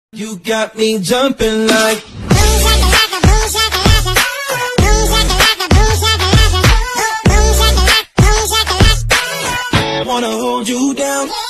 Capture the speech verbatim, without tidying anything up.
You got me jumping like boom shakalaka, boom shakalaka, boom shakalaka, boom shakalaka, boom shakalaka, boom shakalaka. wanna hold you down.